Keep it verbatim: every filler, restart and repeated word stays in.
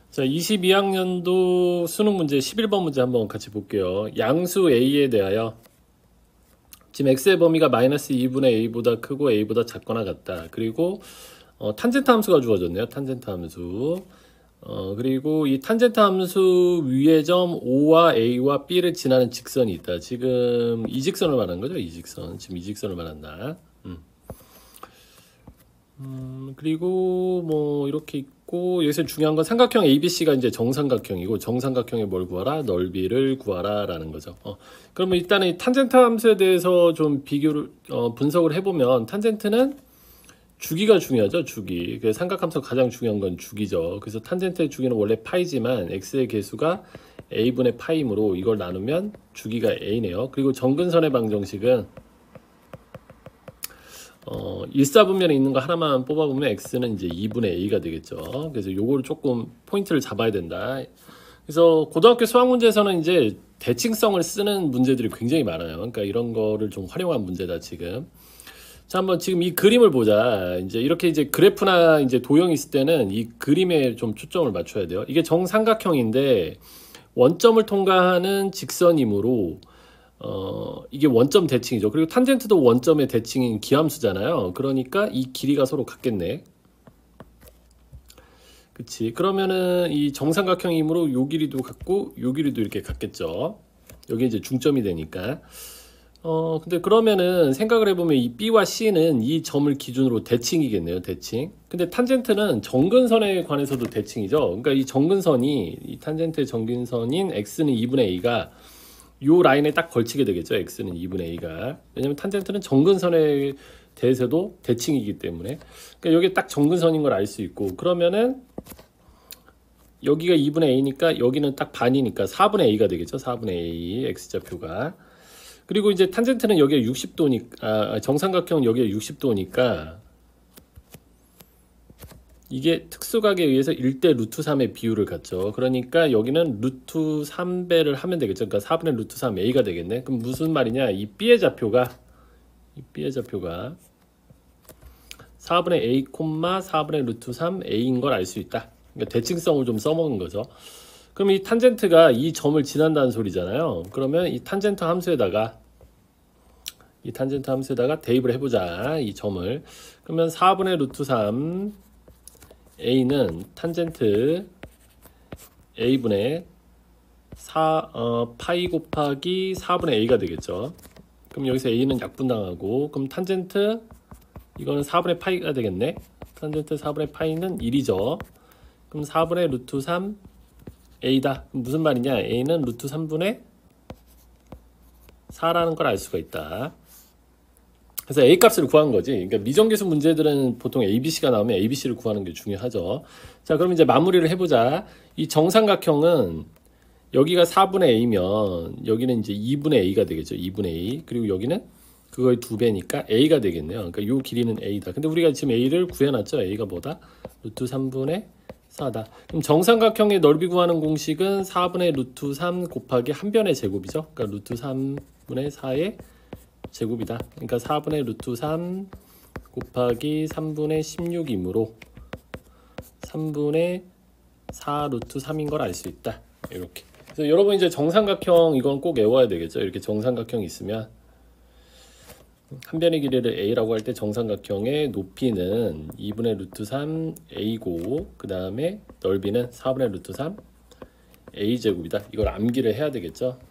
자, 이십이 학년도 수능 문제 십일 번 문제 한번 같이 볼게요. 양수 A에 대하여 지금 X의 범위가 마이너스 이분의 A보다 크고 A보다 작거나 같다. 그리고 어, 탄젠트 함수가 주어졌네요. 탄젠트 함수. 어, 그리고 이 탄젠트 함수 위의 점 O와 A와 B를 지나는 직선이 있다. 지금 이 직선을 말하는 거죠. 이 직선. 지금 이 직선을 말한다. 음. 음, 그리고 뭐 이렇게 있고, 여기서 중요한 건 삼각형 에이비씨가 이제 정삼각형이고, 정삼각형의 뭘 구하라? 넓이를 구하라 라는 거죠. 어, 그러면 일단은 이 탄젠트 함수에 대해서 좀 비교를 어, 분석을 해보면, 탄젠트는 주기가 중요하죠. 주기. 그 삼각함수 가장 중요한 건 주기죠. 그래서 탄젠트의 주기는 원래 파이지만 x의 개수가 a분의 파이므로 이걸 나누면 주기가 a네요. 그리고 정근선의 방정식은 어, 일사분면에 있는 거 하나만 뽑아보면 x는 이제 이분의 a가 되겠죠. 그래서 요거를 조금 포인트를 잡아야 된다. 그래서 고등학교 수학 문제에서는 이제 대칭성을 쓰는 문제들이 굉장히 많아요. 그러니까 이런 거를 좀 활용한 문제다 지금. 자, 한번 지금 이 그림을 보자. 이제 이렇게 이제 그래프나 이제 도형이 있을 때는 이 그림에 좀 초점을 맞춰야 돼요. 이게 정삼각형인데 원점을 통과하는 직선이므로 어, 이게 원점 대칭이죠. 그리고 탄젠트도 원점의 대칭인 기함수잖아요. 그러니까 이 길이가 서로 같겠네. 그치. 그러면은 이 정삼각형이므로 요 길이도 같고 요 길이도 이렇게 같겠죠. 여기 이제 중점이 되니까. 어, 근데 그러면은 생각을 해보면 이 B와 C는 이 점을 기준으로 대칭이겠네요. 대칭. 근데 탄젠트는 정근선에 관해서도 대칭이죠. 그러니까 이 정근선이, 이 탄젠트의 정근선인 X는 이분의 A가 요 라인에 딱 걸치게 되겠죠. X는 이분의 A가. 왜냐면 탄젠트는 정근선에 대해서도 대칭이기 때문에. 그러니까 여기 딱 정근선인 걸 알 수 있고, 그러면은 여기가 이분의 A니까 여기는 딱 반이니까 사분의 A가 되겠죠. 사분의 A, X좌표가. 그리고 이제 탄젠트는 여기에 육십 도니까, 아, 정삼각형은 여기에 육십 도니까 이게 특수각에 의해서 일 대 루트 삼의 비율을 갖죠. 그러니까 여기는 루트 삼 배를 하면 되겠죠. 그러니까 사분의 루트 삼 A가 되겠네. 그럼 무슨 말이냐? 이 B의 좌표가 이 B의 좌표가 사분의 A, 사분의 루트 삼 A인 걸 알 수 있다. 그러니까 대칭성을 좀 써먹은 거죠. 그럼 이 탄젠트가 이 점을 지난다는 소리잖아요. 그러면 이 탄젠트 함수에다가 이 탄젠트 함수에다가 대입을 해보자. 이 점을. 그러면 사분의 루트 삼 A는 탄젠트 A분의 사, 어, 파이 곱하기 사분의 A가 되겠죠. 그럼 여기서 A는 약분당하고, 그럼 탄젠트 이거는 사분의 파이가 되겠네. 탄젠트 사분의 파이는 일이죠. 그럼 사분의 루트 삼 A다. 그럼 무슨 말이냐? A는 루트 삼분의 사라는 걸 알 수가 있다. 그래서 A 값을 구한 거지. 그러니까 미정계수 문제들은 보통 에이비씨가 나오면 에이비씨를 구하는 게 중요하죠. 자, 그럼 이제 마무리를 해보자. 이 정삼각형은 여기가 사분의 A면 여기는 이제 이분의 A가 되겠죠. 이분의 A. 그리고 여기는 그거의 두 배니까 A가 되겠네요. 그러니까 요 길이는 A다. 근데 우리가 지금 A를 구해놨죠. A가 뭐다? 루트 삼분의 사다. 그럼 정삼각형의 넓이 구하는 공식은 사분의 루트 삼 곱하기 한 변의 제곱이죠. 그러니까 루트 삼분의 사의 제곱이다. 그러니까 사분의 루트 삼 곱하기 삼분의 십육이므로 삼분의 사 루트 삼인 걸 알 수 있다. 이렇게. 그래서 여러분 이제 정삼각형 이건 꼭 외워야 되겠죠. 이렇게 정삼각형이 있으면 한 변의 길이를 A라고 할 때 정삼각형의 높이는 이분의 루트 삼 A고, 그 다음에 넓이는 사분의 루트 삼 A 제곱이다. 이걸 암기를 해야 되겠죠.